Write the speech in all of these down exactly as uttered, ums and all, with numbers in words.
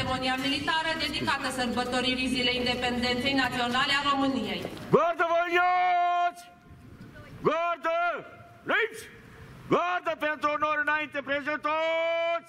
ceremonia militară dedicată sărbătoririi Zilei Independenței Naționale a României. Gardă, vă aliniați! Gardă! Lipsi! Gardă pentru onor înainte, prezentați!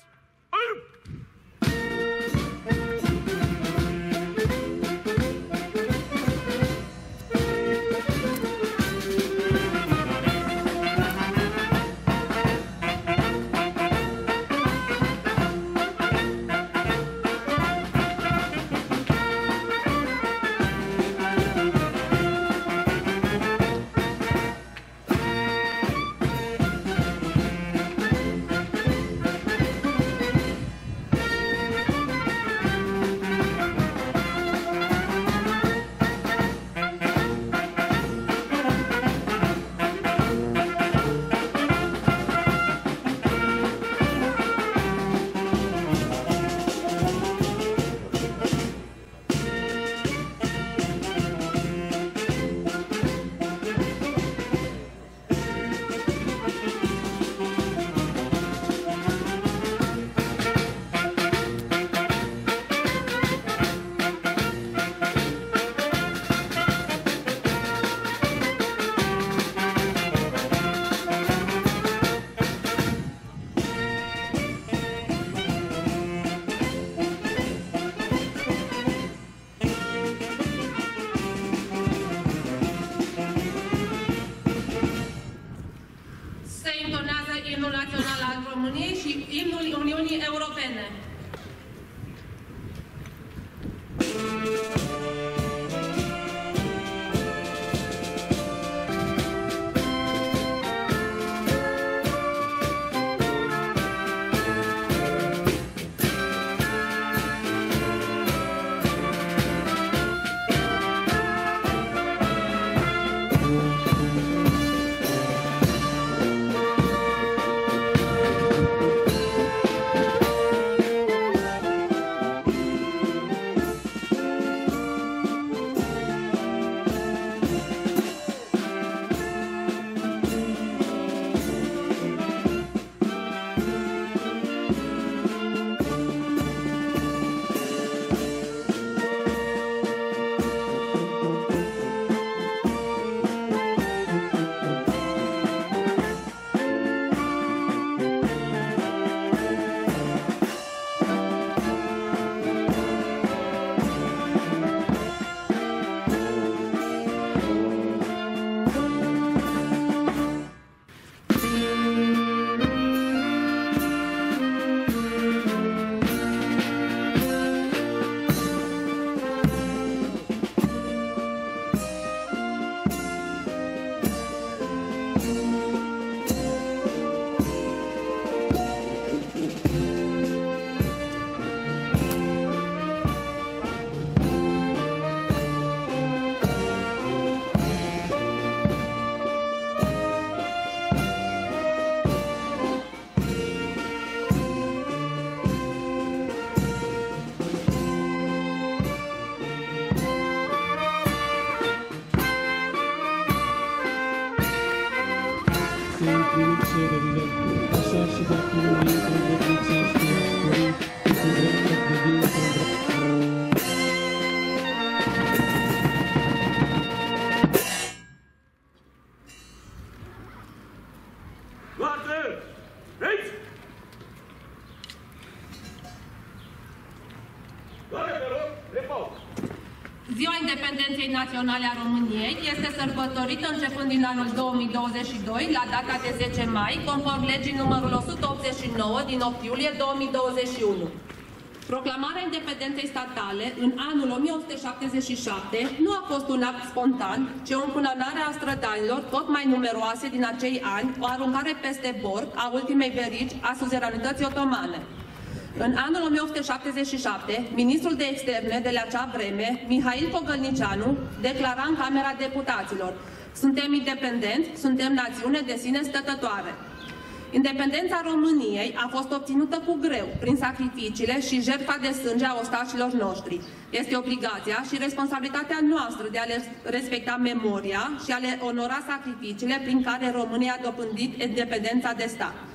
Ziua Independenței Naționale a României este sărbătorită începând din anul două mii douăzeci și doi, la data de zece mai, conform legii numărul o sută optzeci și nouă din opt iulie două mii douăzeci și unu. Proclamarea independenței statale în anul o mie opt sute șaptezeci și șapte nu a fost un act spontan, ci o încununare a strădanilor tot mai numeroase din acei ani, o aruncare peste bord a ultimei verigi a suzeranității otomane. În anul o mie opt sute șaptezeci și șapte, ministrul de externe de la acea vreme, Mihail Pogălnicianu, declara în Camera Deputaților: "Suntem independenți, suntem națiune de sine stătătoare." Independența României a fost obținută cu greu, prin sacrificiile și jertfa de sânge a ostașilor noștri. Este obligația și responsabilitatea noastră de a le respecta memoria și a le onora sacrificiile prin care România a dobândit independența de stat.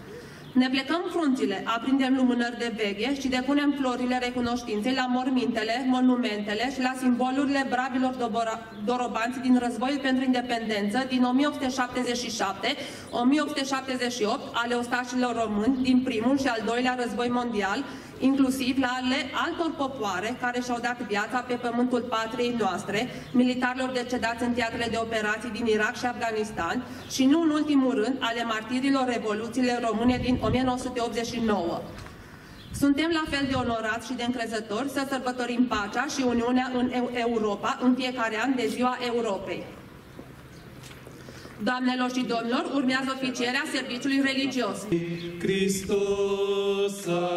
Ne plecăm frunțile, aprindem lumânări de veche și depunem florile recunoștinței la mormintele, monumentele și la simbolurile bravilor dorobanți din Războiul pentru Independență din o mie opt sute șaptezeci și șapte - o mie opt sute șaptezeci și opt ale ostașilor români din primul și al doilea război mondial, inclusiv la ale altor popoare care și-au dat viața pe pământul patriei noastre, militarilor decedați în teatrele de operații din Irak și Afganistan și, nu în ultimul rând, ale martirilor Revoluției Române din o mie nouă sute optzeci și nouă. Suntem la fel de onorați și de încrezători să sărbătorim pacea și Uniunea în Europa în fiecare an de Ziua Europei. Doamnelor și domnilor, urmează oficierea serviciului religios. Hristos a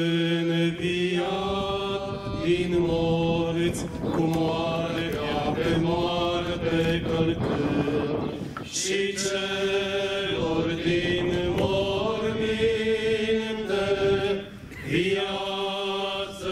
înviat din morți, cu moartea pe moarte călcând, și celor din morminte viață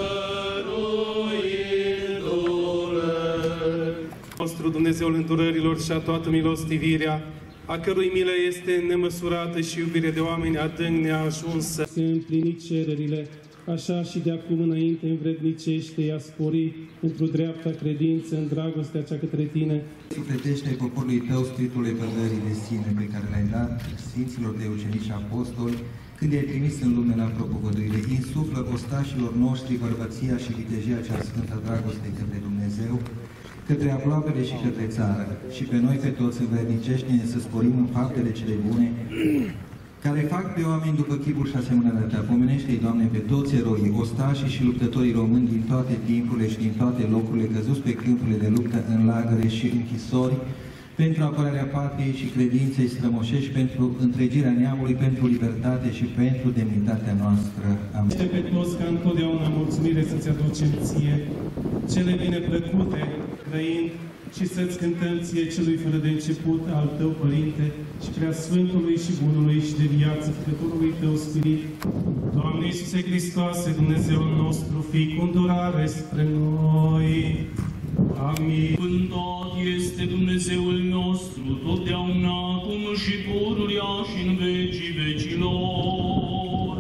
dăruindu-le. Nostru Dumnezeul îndurărilor și a toată milostivirea, a cărui milă este nemăsurată și iubire de oameni adânc neajunsă. Se împlini cererile, așa și de acum înainte învrednicește i-a spori într-o dreapta credință în dragostea cea către tine. Sufletește poporului tău spiritul lepădării de sine pe care l-ai dat Sfinților de ucenici și apostoli, când i-ai trimis în lume la propovăduire. Insuflă ostașilor noștri bărbăția și vitejia cea sfântă dragoste către Dumnezeu, către aproapele și către țară, și pe noi pe toți învrednicește-ne să sporim în faptele cele bune, care fac pe oameni după chipul și asemănarea ta. Pomenește-i, Doamne, pe toți eroii, ostașii și luptătorii români din toate timpurile și din toate locurile, căzuți pe câmpurile de luptă, în lagăre și închisori, pentru apărarea patriei și credinței strămoșești, pentru întregirea neamului, pentru libertate și pentru demnitatea noastră. Amin. Pe toți ca întotdeauna mulțumire să-ți aducem ție, cele bine plăcute, trăind, și să-ți cântăm ție celui fără de început al tău, Părinte, și prea Sfântului și Bunului și de viață Făcătorului tău Spirit. Doamne Iisuse Hristoase, Dumnezeul nostru, fii cu îndurare spre noi. Amin. Cântat este Dumnezeul nostru, totdeauna, acum și pururea și în vecii vecilor.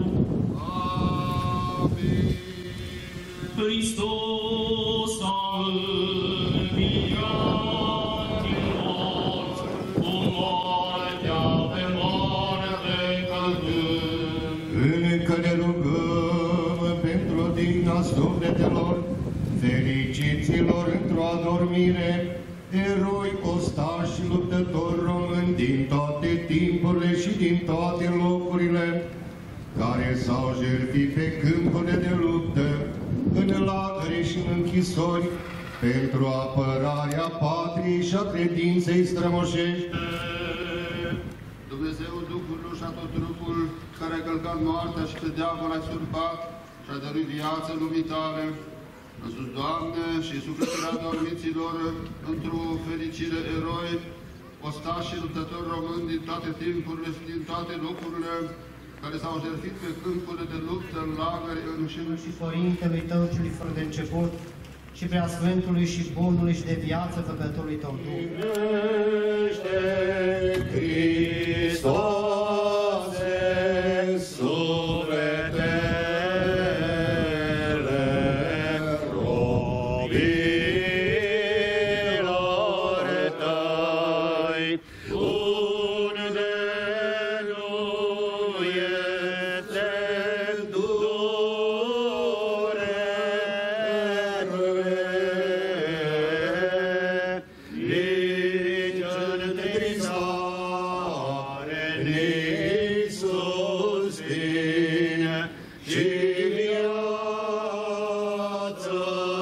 Amin. Hristos a înviat din morți, cu moartea pe moarte călcând. Încă ne rugăm pentru digna sufletelor, fericiților într-o adormire, eroi, ostași și luptători români din toate timpurile și din toate locurile, care s-au jertfit pe câmpurile de luptă, în lagăre și în închisori, pentru apărarea patriei și a credinței strămoșești. Dumnezeul Duhului și a tot trupul, care a călcat moartea și pe diavol a surpat și a dăruit viață lumii tale, însuți, Doamne, și sufletele adormiților într-o fericire eroi, ostași și luptători români din toate timpurile și din toate locurile, care s-au jertfit pe câmpurile de luptă, în lagări, în și și Părintelui tău celui fără de început, și prea Sfântului și Bunului și de viață Făcătorului tău Duh. Hristoase, sufletele robilor tăi, unde nu este durere, nici întâlțare, nici suspine, ci viață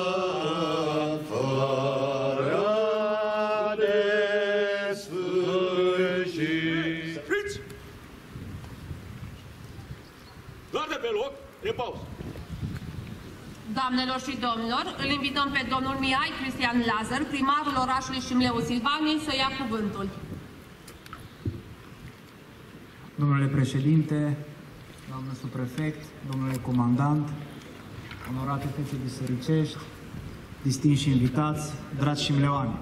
fără de sfârșit. Friți! Doar pe loc, repaus! Doamnelor și domnilor, îl invităm pe domnul Mihai Cristian Lazar, primarul orașului Șimleu Silvaniei, să ia cuvântul. Domnule președinte, doamnă subprefect, domnule comandant, onorate fețe bisericești, distinși invitați, dragi șimleoani.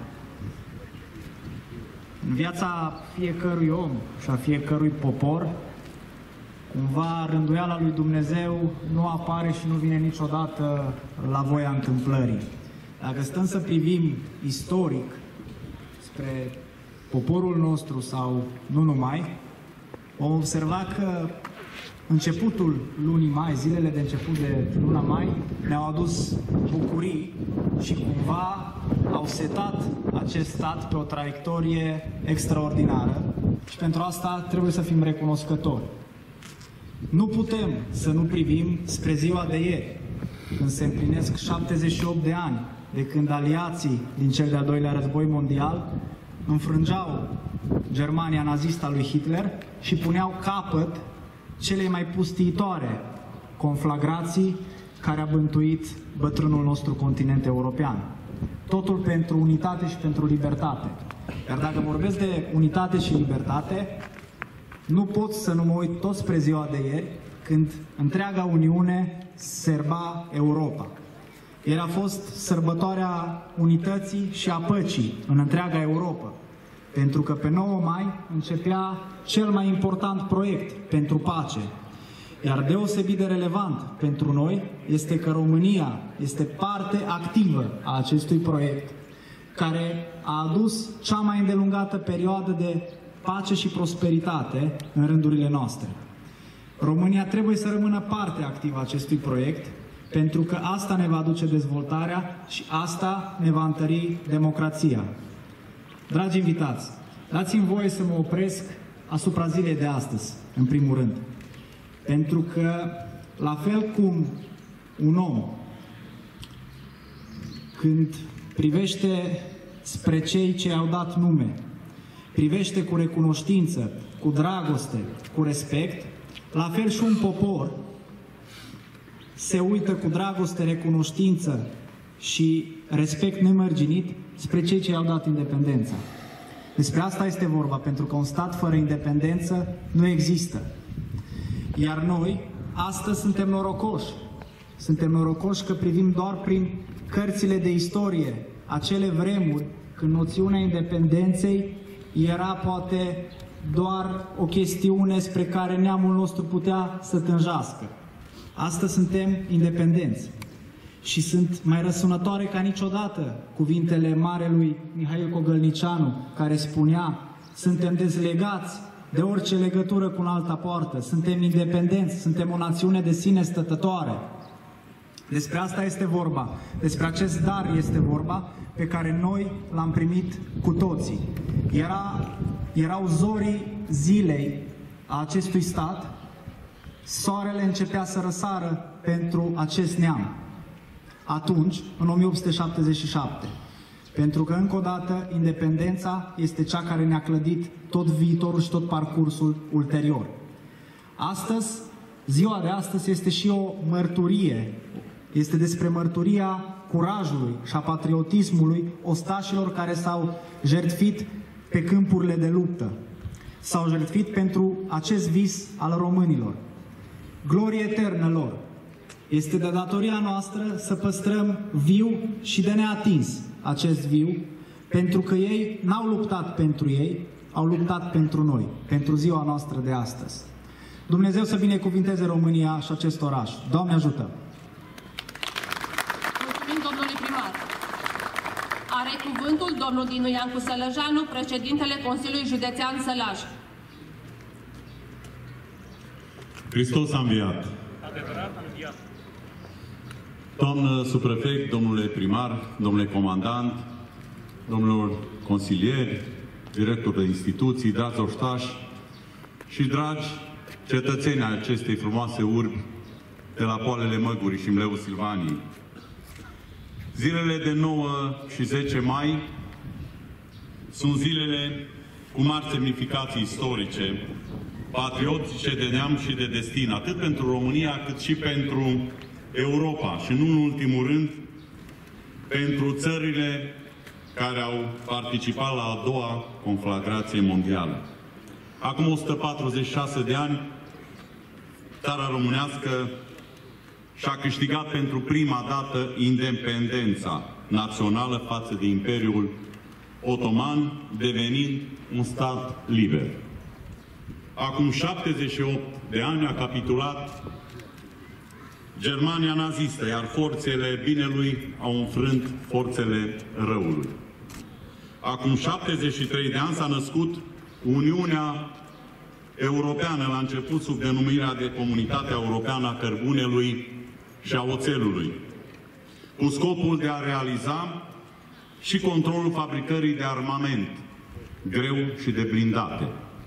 În viața fiecărui om și a fiecărui popor, Cumva rânduiala lui Dumnezeu nu apare și nu vine niciodată la voia întâmplării. Dacă stăm să privim istoric spre poporul nostru sau nu numai, vom observa că începutul lunii mai, zilele de început de luna mai, ne-au adus bucurii și cumva au setat acest stat pe o traiectorie extraordinară și pentru asta trebuie să fim recunoscători. Nu putem să nu privim spre ziua de ieri, când se împlinesc șaptezeci și opt de ani de când aliații din cel de-al doilea război mondial înfrângeau Germania nazistă a lui Hitler și puneau capăt celei mai pustiitoare conflagrații care a bântuit bătrânul nostru continent european. Totul pentru unitate și pentru libertate. Iar dacă vorbesc de unitate și libertate, nu pot să nu mă uit tot spre ziua de ieri, când întreaga Uniune sărba Europa. Ieri a fost sărbătoarea unității și a păcii în întreaga Europa, pentru că pe nouă mai începea cel mai important proiect pentru pace. Iar deosebit de relevant pentru noi este că România este parte activă a acestui proiect, care a adus cea mai îndelungată perioadă de pace și prosperitate în rândurile noastre. România trebuie să rămână parte activă a acestui proiect, pentru că asta ne va aduce dezvoltarea și asta ne va întări democrația. Dragi invitați, dați-mi voie să mă opresc asupra zilei de astăzi, în primul rând. Pentru că, la fel cum un om, când privește spre cei ce au dat nume, privește cu recunoștință, cu dragoste, cu respect, la fel și un popor se uită cu dragoste, recunoștință și respect nemărginit spre cei ce i-au dat independența. Despre asta este vorba, pentru că un stat fără independență nu există. Iar noi, astăzi, suntem norocoși. Suntem norocoși că privim doar prin cărțile de istorie acele vremuri când noțiunea independenței era poate doar o chestiune spre care neamul nostru putea să tânjească. Astăzi suntem independenți și sunt mai răsunătoare ca niciodată cuvintele marelui Mihail Cogălnicianu, care spunea: suntem dezlegați de orice legătură cu alta poartă, suntem independenți, suntem o națiune de sine stătătoare. Despre asta este vorba, despre acest dar este vorba pe care noi l-am primit cu toții. Era, erau zorii zilei a acestui stat, soarele începea să răsară pentru acest neam. Atunci, în o mie opt sute șaptezeci și șapte. Pentru că, încă o dată, independența este cea care ne-a clădit tot viitorul și tot parcursul ulterior. Astăzi, ziua de astăzi este și o mărturie. Este despre mărturia curajului și a patriotismului ostașilor care s-au jertfit pe câmpurile de luptă. S-au jertfit pentru acest vis al românilor. Glorie eternă lor! Este de datoria noastră să păstrăm viu și de neatins acest viu, pentru că ei n-au luptat pentru ei, au luptat pentru noi, pentru ziua noastră de astăzi. Dumnezeu să binecuvinteze România și acest oraș. Doamne ajută! Mulțumim, domnului primar. Are cuvântul domnul Dinu Iancu Sălăjanu, președintele Consiliului Județean Sălaj. Hristos a înviat! Adevărat a înviat! Doamnă subprefect, domnule primar, domnule comandant, domnilor consilieri, directori de instituții, dragi oștași și dragi cetățeni ai acestei frumoase urbi de la poalele Măgurii și Mleu Silvaniei. Zilele de nouă și zece mai sunt zilele cu mari semnificații istorice, patriotice, de neam și de destin, atât pentru România cât și pentru Europa și, nu în ultimul rând, pentru țările care au participat la a doua conflagrație mondială. Acum o sută patruzeci și șase de ani, țara românească și-a câștigat pentru prima dată independența națională față de Imperiul Otoman, devenind un stat liber. acum șaptezeci și opt de ani a capitulat Germania nazistă, iar forțele binelui au înfrânt forțele răului. Acum șaptezeci și trei de ani s-a născut Uniunea Europeană, la început sub denumirea de Comunitatea Europeană a Cărbunelui și a Oțelului, cu scopul de a realiza și controlul fabricării de armament greu și de blindate.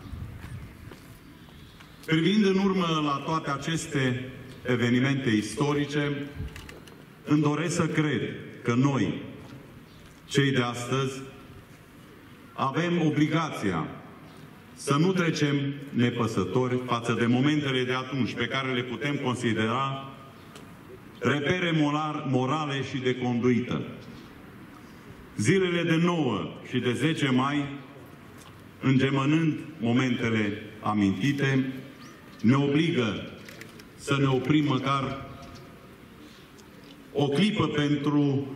Privind în urmă la toate aceste evenimente istorice, îmi doresc să cred că noi, cei de astăzi, avem obligația să nu trecem nepăsători față de momentele de atunci, pe care le putem considera repere morale și de conduită. Zilele de nouă și de zece mai, îngemănând momentele amintite, ne obligă să ne oprim măcar o clipă pentru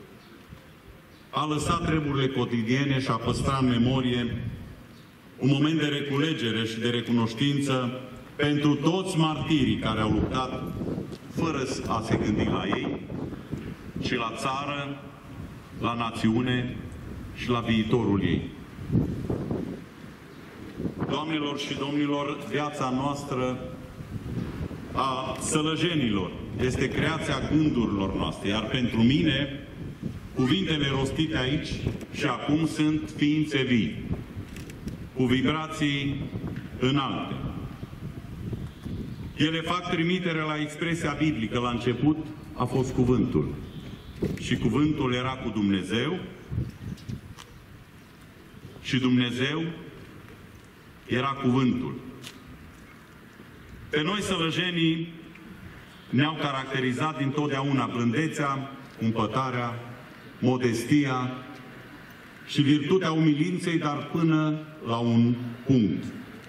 a lăsa treburile cotidiene și a păstra în memorie un moment de reculegere și de recunoștință pentru toți martirii care au luptat fără a se gândi la ei și la țară, la națiune și la viitorul ei. Doamnelor și domnilor, viața noastră a sălăjenilor este creația gândurilor noastre, iar pentru mine cuvintele rostite aici și acum sunt ființe vii, cu vibrații înalte. Ele fac trimitere la expresia biblică. La început a fost cuvântul și cuvântul era cu Dumnezeu și Dumnezeu era cuvântul. Pe noi sălăjenii ne-au caracterizat dintotdeauna blândețea, cumpătarea, modestia și virtutea umilinței, dar până la un punct.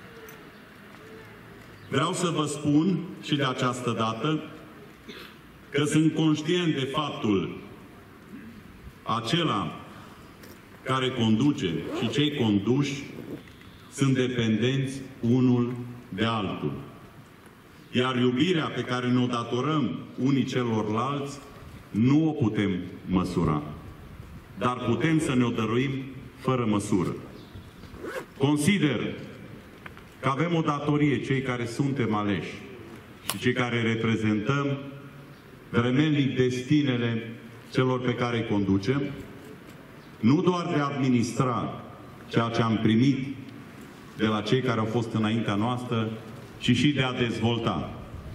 Vreau să vă spun și de această dată că sunt conștient de faptul acela care conduce și cei conduși sunt dependenți unul de altul. Iar iubirea pe care ne-o datorăm unii celorlalți nu o putem măsura, dar putem să ne-o dăruim fără măsură. Consider că avem o datorie, cei care suntem aleși și cei care reprezentăm vremelnic destinele celor pe care îi conducem, nu doar de a administra ceea ce am primit de la cei care au fost înaintea noastră, ci și de a dezvolta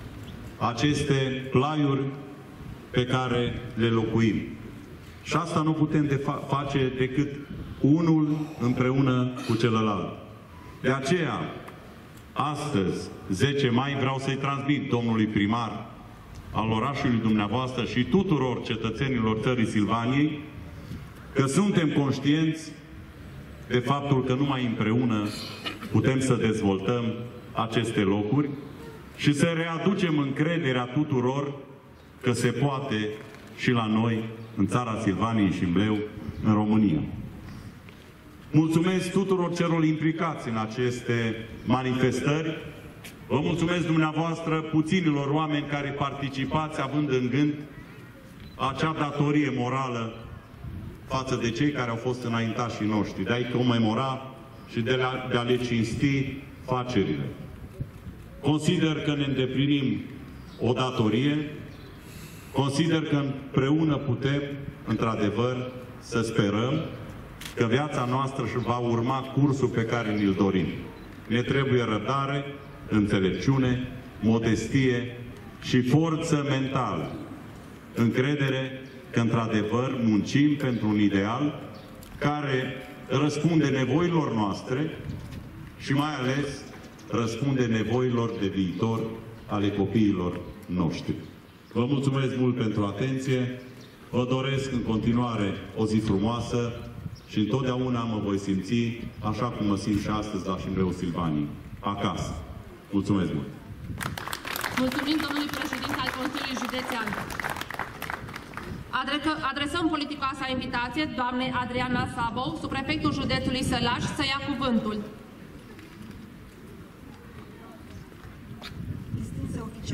aceste plaiuri pe care le locuim. Și asta nu putem de fa face decât unul împreună cu celălalt. De aceea, astăzi, zece mai, vreau să-i transmit domnului primar al orașului dumneavoastră și tuturor cetățenilor țării Silvaniei că suntem conștienți de faptul că numai împreună putem să dezvoltăm aceste locuri și să readucem încrederea tuturor că se poate și la noi, în țara Silvaniei și în Bleu, în România. Mulțumesc tuturor celor implicați în aceste manifestări. Vă mulțumesc dumneavoastră, puținilor oameni care participați, având în gând acea datorie morală față de cei care au fost înaintașii noștri, de a-i comemora și de a, de a le cinsti facerile. Consider că ne îndeplinim o datorie, consider că împreună putem, într-adevăr, să sperăm că viața noastră își va urma cursul pe care ni-l dorim. Ne trebuie răbdare, înțelepciune, modestie și forță mentală. Încredere că, într-adevăr, muncim pentru un ideal care răspunde nevoilor noastre și mai ales răspunde nevoilor de viitor ale copiilor noștri. Vă mulțumesc mult pentru atenție, vă doresc în continuare o zi frumoasă și întotdeauna mă voi simți așa cum mă simt și astăzi la Șimbreu Silvanii, acasă. Mulțumesc mult! Mulțumim domnului președinte al Consiliului Județean. Adresăm politicoasa invitație doamnei Adriana Sabou, subprefectul județului Sălaș, să ia cuvântul.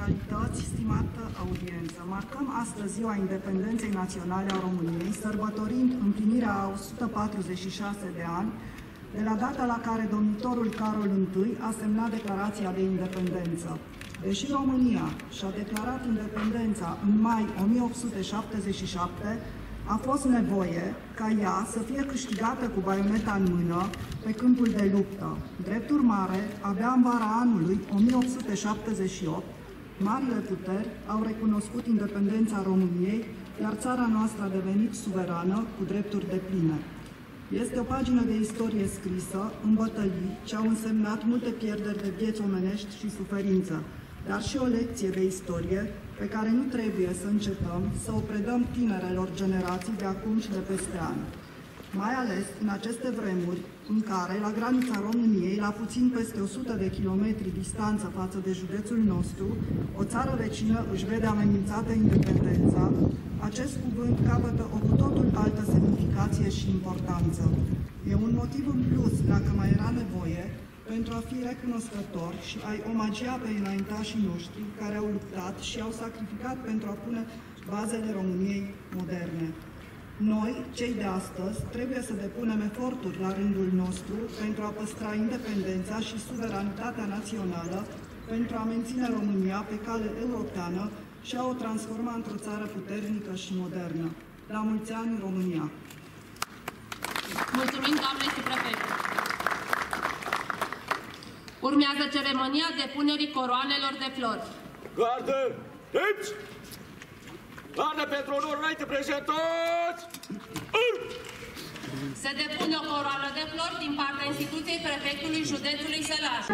specialități, stimată audiență, marcăm astăzi Ziua Independenței Naționale a României, sărbătorind împlinirea a o sută patruzeci și șase de ani de la data la care domnitorul Carol I a semnat Declarația de Independență. Deși România și-a declarat independența în mai o mie opt sute șaptezeci și șapte, a fost nevoie ca ea să fie câștigată cu baioneta în mână pe câmpul de luptă. Drept urmare, abia în vara anului o mie opt sute șaptezeci și opt, marile puteri au recunoscut independența României, iar țara noastră a devenit suverană cu drepturi depline. Este o pagină de istorie scrisă în bătălii ce au însemnat multe pierderi de vieți omenești și suferință, dar și o lecție de istorie pe care nu trebuie să încetăm să o predăm tinerelor generații de acum și de peste ani. Mai ales în aceste vremuri în care, la granița României, la puțin peste o sută de kilometri distanță față de județul nostru, o țară vecină își vede amenințată independența, acest cuvânt capătă o cu totul altă semnificație și importanță. E un motiv în plus, dacă mai era nevoie, pentru a fi recunoscători și a-i omagia pe înaintașii noștri care au luptat și au sacrificat pentru a pune bazele României moderne. Noi, cei de astăzi, trebuie să depunem eforturi la rândul nostru pentru a păstra independența și suveranitatea națională, pentru a menține România pe cale europeană și a o transforma într-o țară puternică și modernă. La mulți ani, România! Mulțumim, doamne și prefect! Urmează ceremonia depunerii coroanelor de flori. Gardă! Hepți! Gardă pentru onor înainte prezentați! Se depune o coroană de flori din partea instituției prefectului județului Sălaș.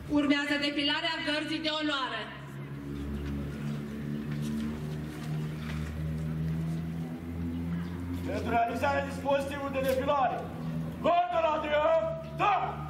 Urmează defilarea gărzii de onoare. Pentru realizarea dispozitivului de defilare, Gata la de da!